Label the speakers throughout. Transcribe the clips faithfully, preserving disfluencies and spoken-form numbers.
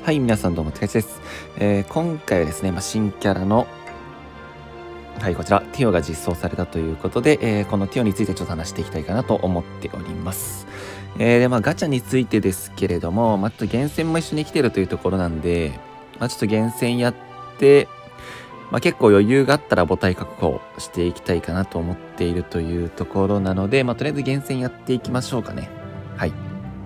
Speaker 1: はい、皆さんどうも、てかちです。えー、今回はですね、まあ、新キャラの、はい、こちら、ティオが実装されたということで、えー、このティオについてちょっと話していきたいかなと思っております。えー、で、まあ、ガチャについてですけれども、まあ、ちょっと厳選も一緒に来てるというところなんで、まあ、ちょっと厳選やって、まあ、結構余裕があったら母体確保していきたいかなと思っているというところなので、まあ、とりあえず厳選やっていきましょうかね。はい。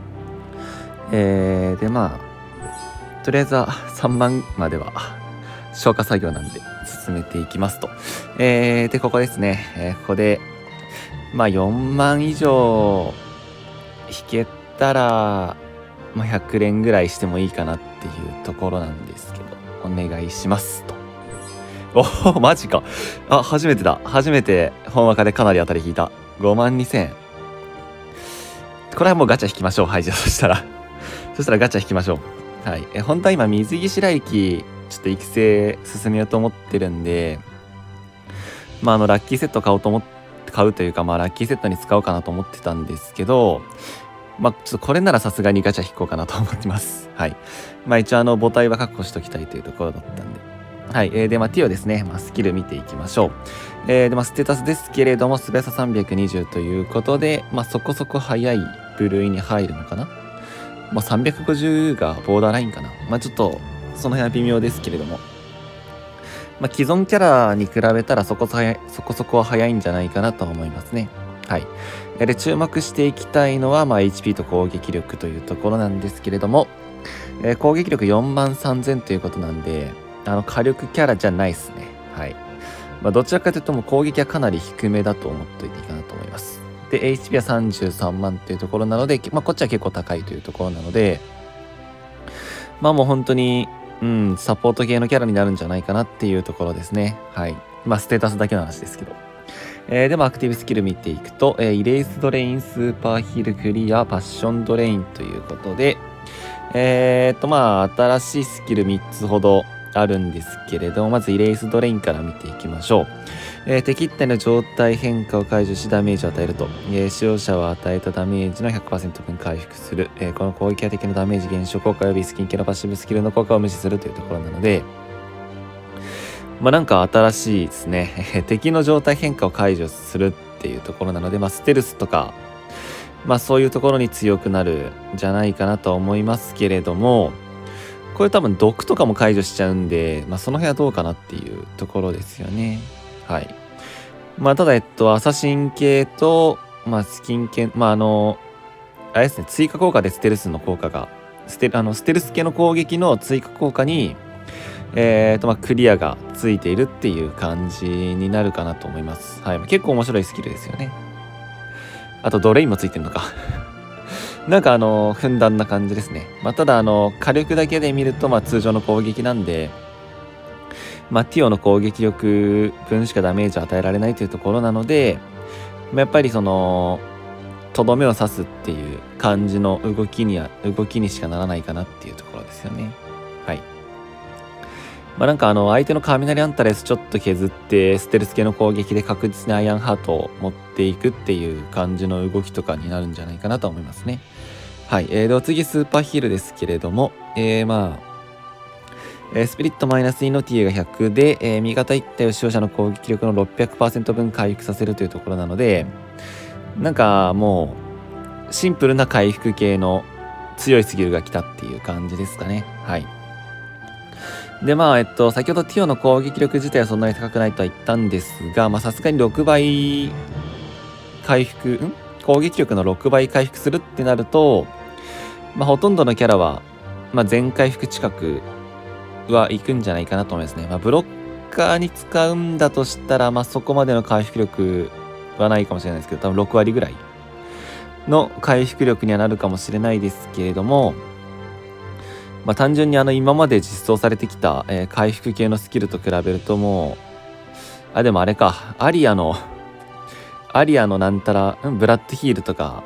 Speaker 1: えー、で、まあ、とりあえずはさんまんまでは消化作業なんで進めていきますと。えー、で、ここですね。えー、ここで、まあよんまん以上引けたら、まあ、ひゃく連ぐらいしてもいいかなっていうところなんですけど、お願いしますと。おお、マジか。あ、初めてだ。初めて本若でかなり当たり引いた。ごまんにせん。これはもうガチャ引きましょう。はい、じゃあそしたら。そしたらガチャ引きましょう。はい、え本当は今水着白雪ちょっと育成進めようと思ってるんで、まああのラッキーセット買おうと思って買うというか、まあラッキーセットに使おうかなと思ってたんですけど、まあちょっとこれならさすがにガチャ引こうかなと思ってます。はい。まあ一応あの母体は確保しときたいというところだったんで。はい。えー、でまあティオですね、まあ、スキル見ていきましょう。えー、でまあステータスですけれども、素早ささんびゃくにじゅうということで、まあそこそこ速い部類に入るのかな。まあ、さんびゃくごじゅうがボーダーラインかな。まあちょっとその辺は微妙ですけれども、まあ、既存キャラに比べたらそこそこそこそこは早いんじゃないかなと思いますね。はい。で注目していきたいのは、まあ、エイチピー と攻撃力というところなんですけれども、えー、攻撃力よんまんさんぜんということなんで、あの火力キャラじゃないですね。はい。まあ、どちらかというともう攻撃はかなり低めだと思っておいていいかなと思います。で、エイチピー はさんじゅうさんまんっていうところなので、まあ、こっちは結構高いというところなので、まあもう本当に、うん、サポート系のキャラになるんじゃないかなっていうところですね。はい。まあ、ステータスだけの話ですけど。えー、でもアクティブスキル見ていくと、えー、イレイスドレイン、スーパーヒール、クリア、パッションドレインということで、えー、っと、まあ、新しいスキルみっつほどあるんですけれども、まずイレイスドレインから見ていきましょう。えー、敵一体の状態変化を解除しダメージを与えると、えー、使用者は与えたダメージの ひゃくパーセント 分回復する、えー、この攻撃は敵のダメージ減少効果及びスキン系のパッシブスキルの効果を無視するというところなので、まあなんか新しいですね。敵の状態変化を解除するっていうところなので、まあステルスとか、まあそういうところに強くなるんじゃないかなとは思いますけれども、これ多分毒とかも解除しちゃうんで、まあその辺はどうかなっていうところですよね。はい。まあ、ただ、えっと、アサシン系と、まあ、スキン系、まあ、あの、あれですね、追加効果でステルスの効果が、ステあのステルス系の攻撃の追加効果に、えーと、まあ、クリアがついているっていう感じになるかなと思います。はい。結構面白いスキルですよね。あと、ドレインもついてるのか。なんか、あの、ふんだんな感じですね。まあ、ただ、あの、火力だけで見ると、まあ、通常の攻撃なんで、まあ、ティオの攻撃力分しかダメージを与えられないというところなので、まあ、やっぱりそのとどめを刺すっていう感じの動きには動きにしかならないかなっていうところですよね。はい。まあなんかあの相手の雷アンタレスちょっと削ってステルス系の攻撃で確実にアイアンハートを持っていくっていう感じの動きとかになるんじゃないかなと思いますね。はい。えー、でお次スーパーヒールですけれども、えー、まあえー、スピリットマイナスにの ティー がひゃくで、えー、味方一体を使用者の攻撃力の ろっぴゃくパーセント 分回復させるというところなので、なんかもうシンプルな回復系の強いスキルが来たっていう感じですかね。はい。でまあえっと先ほどティオの攻撃力自体はそんなに高くないとは言ったんですが、まあさすがにろくばい回復ん攻撃力のろくばい回復するってなると、まあほとんどのキャラは、まあ、全回復近くは行くんじゃないかなと思いますね。まあ、ブロッカーに使うんだとしたら、まあ、そこまでの回復力はないかもしれないですけど、多分ろくわりぐらいの回復力にはなるかもしれないですけれども、まあ、単純にあの今まで実装されてきた、えー、回復系のスキルと比べるともう、あ、でもあれか、アリアの、アリアのなんたら、うん、ブラッドヒールとか、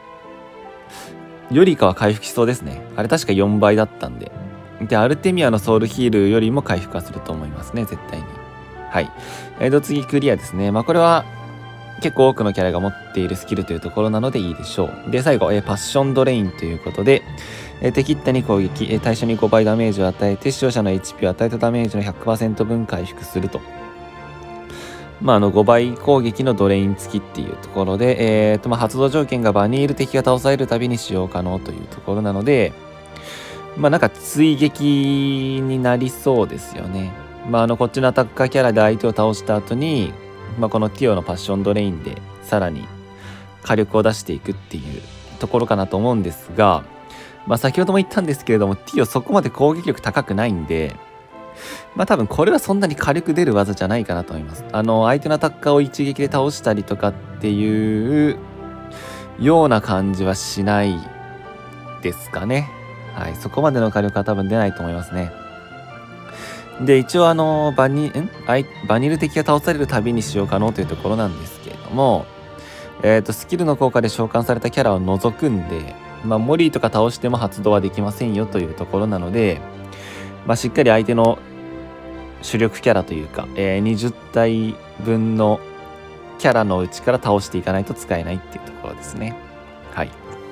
Speaker 1: よりかは回復しそうですね。あれ確かよんばいだったんで。で、アルテミアのソウルヒールよりも回復はすると思いますね、絶対に。はい。えーと、次クリアですね。まあ、これは結構多くのキャラが持っているスキルというところなのでいいでしょう。で、最後、えー、パッションドレインということで、 えー、敵ったに攻撃、えー、対象にごばいダメージを与えて使用者の エイチピー を与えたダメージの ひゃくパーセント 分回復すると。まあ、あのごばい攻撃のドレイン付きっていうところで、えーとまあ、発動条件がバニール敵が倒されるたびに使用可能というところなので、まあなんか追撃になりそうですよね。まああのこっちのアタッカーキャラで相手を倒した後に、まあ、このティオのパッションドレインでさらに火力を出していくっていうところかなと思うんですが、まあ先ほども言ったんですけれども、ティオそこまで攻撃力高くないんで、まあ多分これはそんなに火力出る技じゃないかなと思います。あの相手のアタッカーを一撃で倒したりとかっていうような感じはしないですかね。はい、そこまでの火力は多分出ないと思いますね。で、一応あのバニんバニル敵が倒されるたびに使用可能というところなんですけれども、えーと、スキルの効果で召喚されたキャラを除くんで、まあ、モリーとか倒しても発動はできませんよというところなので、まあ、しっかり相手の主力キャラというか、えー、にじゅったいぶんのキャラのうちから倒していかないと使えないっていうところですね。はい。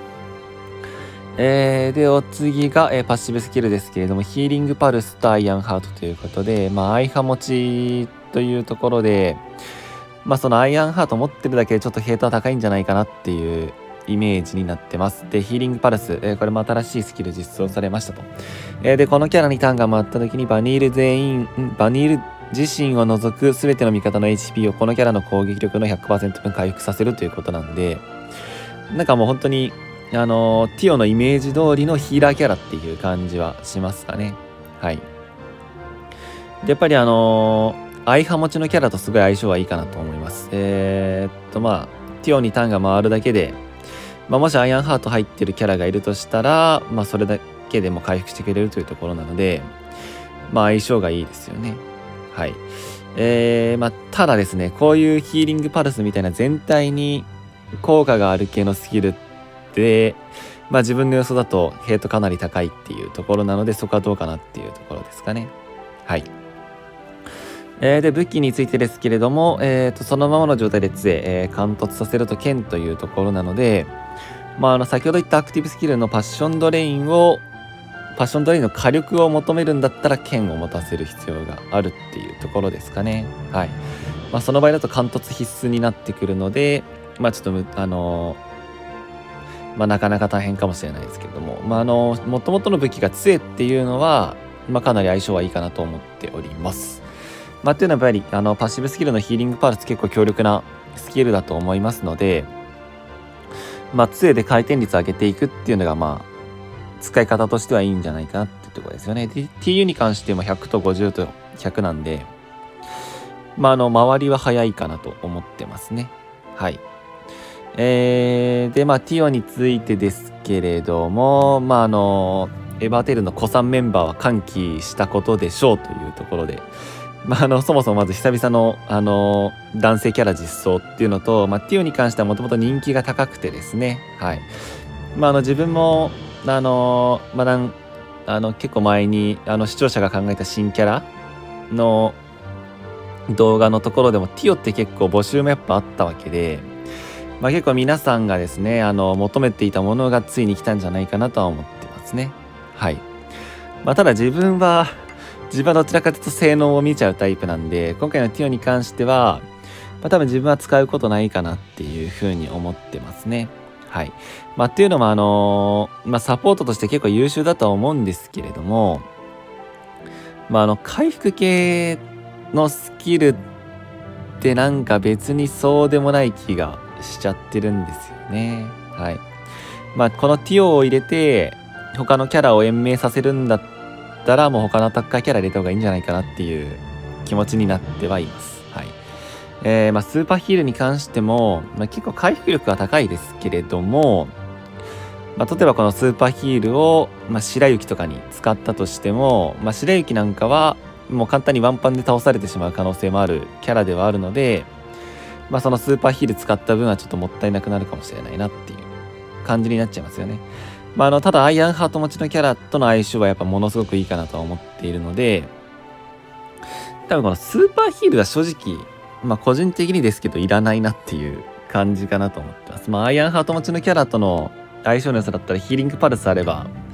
Speaker 1: えー、で、お次が、えー、パッシブスキルですけれども、ヒーリングパルスとアイアンハートということで、まあ、アイハ持ちというところで、まあ、そのアイアンハート持ってるだけでちょっとヘイトは高いんじゃないかなっていうイメージになってます。で、ヒーリングパルス、えー、これも新しいスキル実装されましたと。えー、で、このキャラにターンが回った時に、バニール全員、バニール自身を除く全ての味方の エイチピー をこのキャラの攻撃力の ひゃくパーセント 分回復させるということなんで、なんかもう本当に、あのー、ティオのイメージ通りのヒーラーキャラっていう感じはしますかね。はい。で、やっぱりあのー、アイハ持ちのキャラとすごい相性はいいかなと思います。えー、っと、まあ、ティオにターンが回るだけで、まあ、もしアイアンハート入ってるキャラがいるとしたら、まあ、それだけでも回復してくれるというところなので、まあ、相性がいいですよね。はい。えー、まあ、ただですね、こういうヒーリングパルスみたいな全体に効果がある系のスキルって、で、まあ自分の予想だとヘイトかなり高いっていうところなので、そこはどうかなっていうところですかね。はい。えー、で、武器についてですけれども、えーと、そのままの状態で杖、えー、貫突させると剣というところなので、まああの、先ほど言ったアクティブスキルのパッションドレインを、パッションドレインの火力を求めるんだったら剣を持たせる必要があるっていうところですかね。はい。まあその場合だと貫突必須になってくるので、まあちょっと、あのー、まあなかなか大変かもしれないですけれども、まああの、もともとの武器が杖っていうのは、まあかなり相性はいいかなと思っております。まあっていうのはやっぱり、あの、パッシブスキルのヒーリングパルス結構強力なスキルだと思いますので、まあ杖で回転率上げていくっていうのがまあ、使い方としてはいいんじゃないかなっていうところですよね。で、ティーユー に関してもひゃくとごじゅうとひゃくなんで、まああの、周りは早いかなと思ってますね。はい。えー、で、まあ、ティオについてですけれども、まあ、あの、エヴァーテールの古参メンバーは歓喜したことでしょうというところで、まあ、あの、そもそもまず久々の、あの、男性キャラ実装っていうのと、まあ、ティオに関してはもともと人気が高くてですね、はい。まあ、あの、自分も、あの、まだ、あの、結構前に、あの、視聴者が考えた新キャラの動画のところでも、ティオって結構募集もやっぱあったわけで、まあ結構皆さんがですね、あの、求めていたものがついに来たんじゃないかなとは思ってますね。はい。まあただ自分は、自分はどちらかというと性能を見ちゃうタイプなんで、今回のティオに関しては、まあ多分自分は使うことないかなっていうふうに思ってますね。はい。まあっていうのもあのー、まあサポートとして結構優秀だとは思うんですけれども、まああの、回復系のスキルってなんか別にそうでもない気がしちゃってるんですよね。はい。まあこのティオを入れて他のキャラを延命させるんだったらもう他のアタッカーキャラ入れた方がいいんじゃないかなっていう気持ちになってはいます。はい。えー、まあスーパーヒールに関しても、まあ、結構回復力は高いですけれども、まあ、例えばこのスーパーヒールを、まあ、白雪とかに使ったとしても、まあ、白雪なんかはもう簡単にワンパンで倒されてしまう可能性もあるキャラではあるので、まあそのスーパーヒール使った分はちょっともったいなくなるかもしれないなっていう感じになっちゃいますよね。まああの、ただアイアンハート持ちのキャラとの相性はやっぱものすごくいいかなとは思っているので、多分このスーパーヒールは正直、まあ個人的にですけどいらないなっていう感じかなと思ってます。まあアイアンハート持ちのキャラとの相性の良さだったらヒーリングパルスあれば、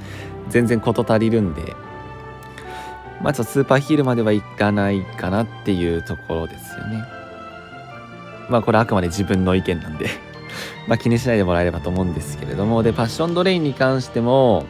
Speaker 1: 全然事足りるんで、まあちょっとスーパーヒールまではいかないかなっていうところですよね。まあこれあくまで自分の意見なんでまあ気にしないでもらえればと思うんですけれども、でパッションドレインに関しても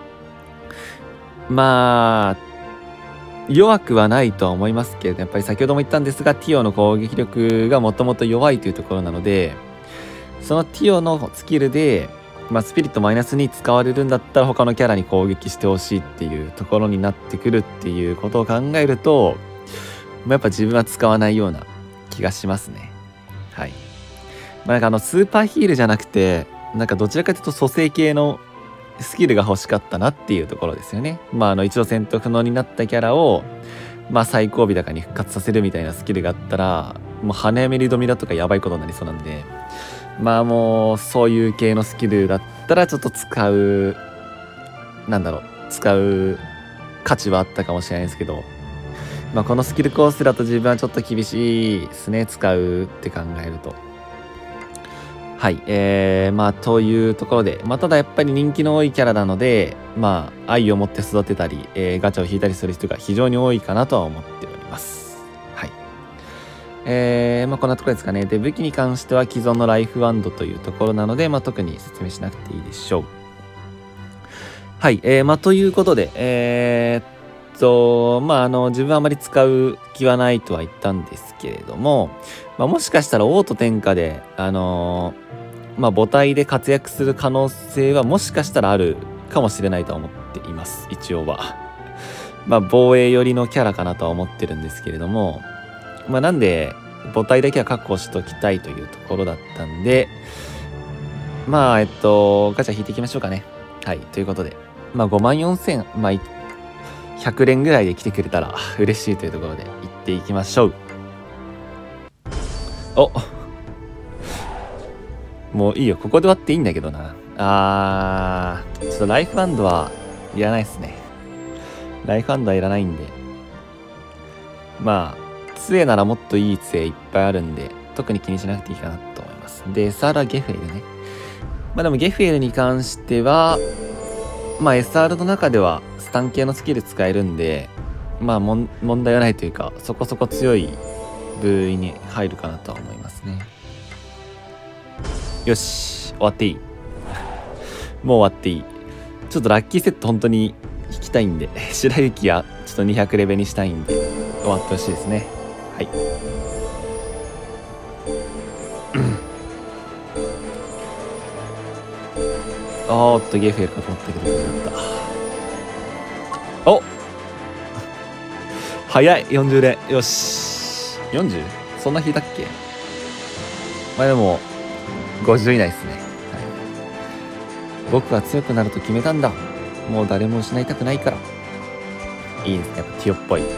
Speaker 1: まあ弱くはないとは思いますけれど、やっぱり先ほども言ったんですが、ティオの攻撃力がもともと弱いというところなので、そのティオのスキルで、まあ、スピリットマイナスに使われるんだったら他のキャラに攻撃してほしいっていうところになってくるっていうことを考えると、まあ、やっぱ自分は使わないような気がしますね。はい。まあ、なんかあのスーパーヒールじゃなくて、なんかどちらかというと蘇生系のスキルが欲しかったなっていうところですよね。まああの一度戦闘不能になったキャラをまあ最後尾高に復活させるみたいなスキルがあったら、もう羽やめり止めだとかやばいことになりそうなんで、まあもうそういう系のスキルだったらちょっと使うなんだろう使う価値はあったかもしれないですけど、まあこのスキルコースだと自分はちょっと厳しいですね、使うって考えると。はい、えー、まあというところで、まあただやっぱり人気の多いキャラなので、まあ愛を持って育てたり、えー、ガチャを引いたりする人が非常に多いかなとは思っております。はい。えー、まあこんなところですかね。で、武器に関しては既存のライフワンドというところなので、まあ特に説明しなくていいでしょう。はい、えー、まあということで、えー、っと、まああの、自分はあまり使う気はないとは言ったんですけれども、まあもしかしたら王と天下で、あのー、まあ母体で活躍する可能性はもしかしたらあるかもしれないとは思っています、一応は。まあ防衛寄りのキャラかなとは思ってるんですけれども、まあなんで母体だけは確保しておきたいというところだったんで、まあえっとガチャ引いていきましょうかね。はい、ということで、まあごまんよんせん、まあひゃく連ぐらいで来てくれたら嬉しいというところで行っていきましょう。お、もういいよ、ここで割っていいんだけどな。あー、ちょっとライフバンドはいらないっすね。ライフバンドはいらないんで。まあ、杖ならもっといい杖いっぱいあるんで、特に気にしなくていいかなと思います。で、エスアールはゲフエルね。まあでもゲフエルに関しては、まあ エスアール の中ではスタン系のスキル使えるんで、まあもん問題はないというか、そこそこ強い部位に入るかなとは思いますね。よし、終わっていい。もう終わっていい。ちょっとラッキーセット本当に引きたいんで、白雪やちょっとにひゃくレベにしたいんで、終わってほしいですね。はい。おーっと、ゲーフェルかと思ったけど、ダメだった。お早い !よんじゅう 連。よし。よんじゅう? そんな引いたっけ？まあでも、ごじゅう以内ですね。はい。僕は強くなると決めたんだ。もう誰も失いたくないから。いいですね。やっぱティオっぽい。テ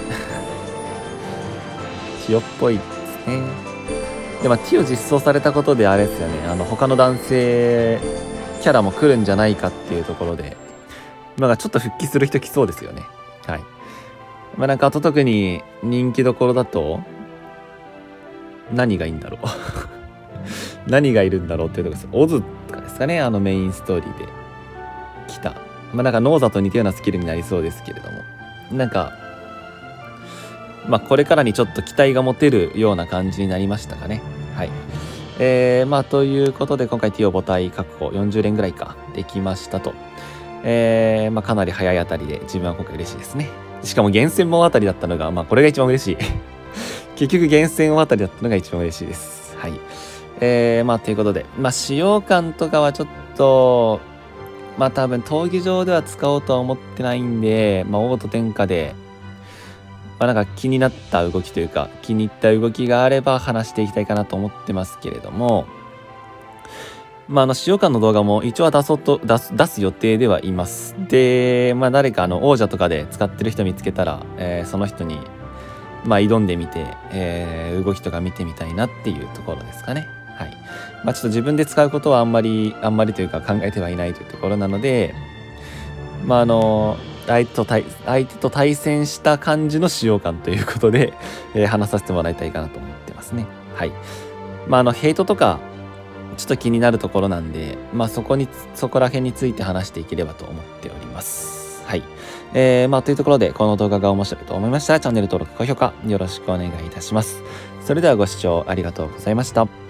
Speaker 1: ィオっぽいですね。で、まあ、ティオ実装されたことであれですよね。あの、他の男性キャラも来るんじゃないかっていうところで、まあ、ちょっと復帰する人来そうですよね。はい。まあ、なんか、あと特に人気どころだと、何がいいんだろう。何がいるんだろうっていうところです。オズとかですかね、あのメインストーリーで来た。まあなんかノーザと似たようなスキルになりそうですけれども、なんかまあこれからにちょっと期待が持てるような感じになりましたかね。はい。えー、まあということで今回ティオ母体確保よんじゅう連ぐらいかできましたと。えー、まあかなり早いあたりで自分は今回嬉しいですね。しかも厳選もあたりだったのが、まあこれが一番嬉しい。結局厳選あたりだったのが一番嬉しいです。はい。えー、まあということで、まあ使用感とかはちょっと、まあ多分闘技場では使おうとは思ってないんで、まあ王と天下で、まあなんか気になった動きというか、気に入った動きがあれば話していきたいかなと思ってますけれども、まああの使用感の動画も一応は出そうと、出す、出す予定ではいます。で、まあ誰かあの王者とかで使ってる人見つけたら、えー、その人に、まあ挑んでみて、えー、動きとか見てみたいなっていうところですかね。はい。まあちょっと自分で使うことはあんまり、あんまりというか考えてはいないというところなので、まああの、相手と対、相手と対戦した感じの使用感ということで、えー、話させてもらいたいかなと思ってますね。はい。まああの、ヘイトとか、ちょっと気になるところなんで、まあそこに、そこら辺について話していければと思っております。 はい。えー、まあ、というところで、この動画が面白いと思いましたら、チャンネル登録、高評価、よろしくお願いいたします。それではご視聴ありがとうございました。